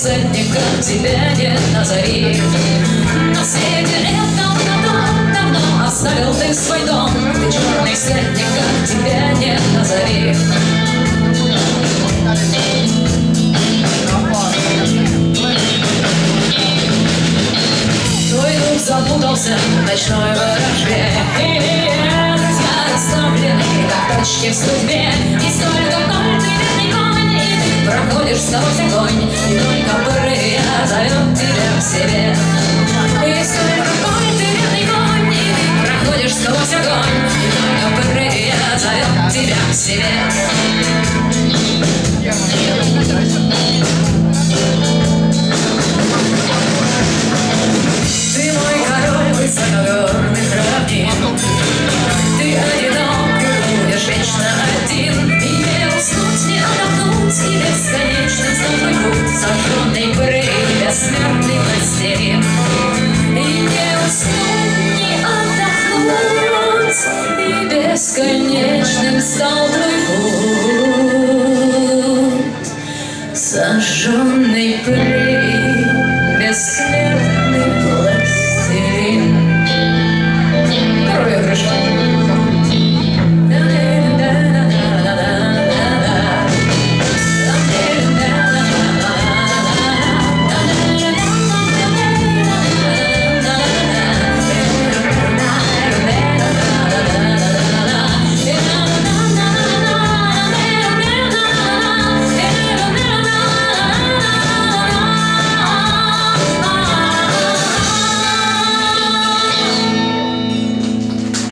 ценника тебя нет на заре. На свете лет давно оставил ты свой дом. Ты черный ценника тебя нет на заре. Твой дух запутался в ночной ворожбе. Друзья расставлены, как точки в судьбе. И столько коль ты верный конь, и ты проходишь сквозь огонь, и только прыгая зовет тебя к себе. И столько коль ты верный конь, и ты проходишь сквозь огонь, и только прыгая зовет тебя к себе. Ты мой король высокогорных равнин,